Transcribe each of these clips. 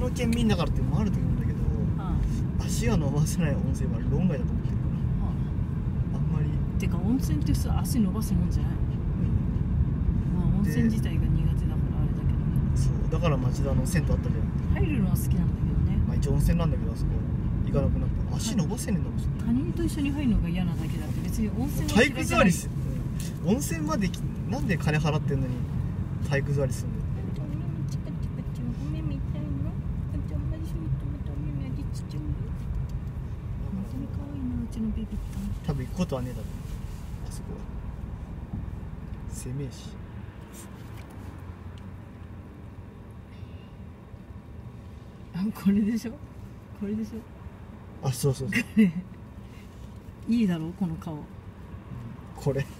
の県民だからっていうのもあると思うんだけど、足が伸ばせない温泉は論外だと思ってるから、あんまり。 てか温泉ってさ、足伸ばすもんじゃない。まあ温泉自体が苦手だからあれだけど。 そうだから町田の銭湯あったじゃん。 入るのは好きなんだけどね。 まあ一応温泉なんだけど、あそこ行かなくなった。足伸ばせねえんだもん。 他人と一緒に入るのが嫌なだけだって、別に温泉は体育座りす、温泉までなんで金払ってんのに体育座りするんだよ。多分行くことはねえだろう、あそこは攻めえし。 これでしょ、これでしょ。 あ、そうそうそういいだろうこの顔。 これ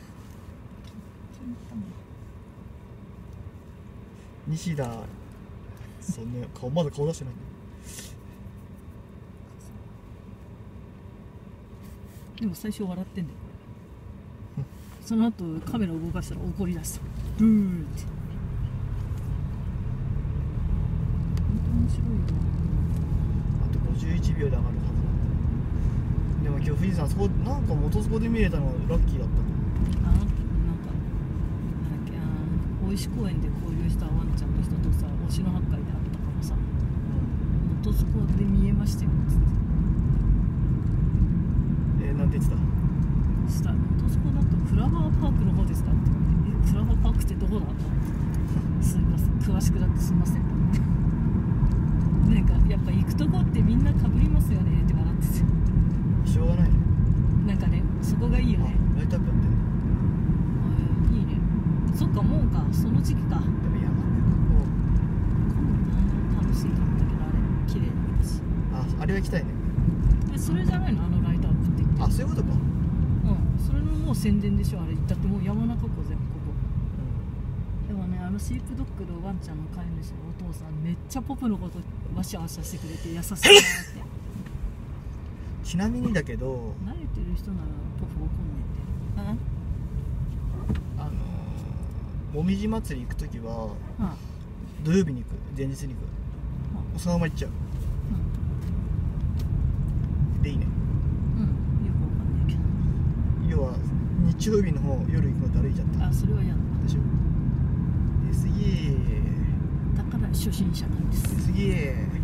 西田、そうね、まだ顔出してないんだよ。 でも最初笑ってんだよこれその後カメラ動かしたら怒り出した。ブーって。本当面白いよ。 あと51秒で上がるはずなんだ。でも今日富士山そこなんか元底で見れたのはラッキーだったね。 なんだっけ、大石公園で交流したワンちゃんの人とさ、忍野八海で会ったからさ、元底で見えましたよっつって。 なんて言ってた？ した元底だとフラワーパークの方ですかって。フラワーパークってどこだと思って、すみません詳しくなってすみませんなんかやっぱ行くとこってみんなかぶりますよねって笑ってて、 しょうがないね。 なんかね、そこがいいよね。 ライトアップやってんの？ いいね。そっか、もうか、その時期か。 でも山の中楽しいと思ったけど、あれ綺麗だったし。 あれは行きたいね。 それじゃないの、あのライトアップって言って。 あ、そういうことか。 それのもう宣伝でしょ、あれ。だってもう山中湖じゃん、ここ。でもね、シープドッグのワンちゃんの飼い主のお父さん、めっちゃポプのことわしゃわしゃしてくれて優しいなって。 ちなみにだけど、 慣れてる人ならポプ怒んねえって。 もみじ祭り行くときは、土曜日に行く、前日に行く、そのまま行っちゃう。でいいね。 よくわかんないけど。 要は日曜日の方夜行くのって歩いちゃった。 それは嫌だでしょ。すげえ。 だから初心者なんです。 すげえ。